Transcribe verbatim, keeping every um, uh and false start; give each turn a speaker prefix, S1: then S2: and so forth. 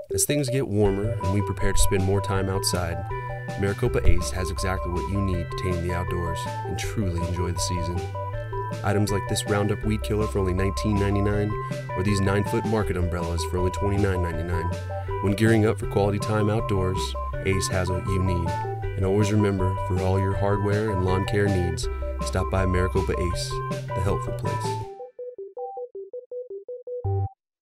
S1: As things get warmer and we prepare to spend more time outside, Maricopa Ace has exactly what you need to tame the outdoors and truly enjoy the season. Items like this Roundup weed killer for only nineteen ninety-nine dollars or these nine foot market umbrellas for only twenty-nine ninety-nine. When gearing up for quality time outdoors, Ace has what you need. And always remember, for all your hardware and lawn care needs, stop by Maricopa Ace, the helpful place.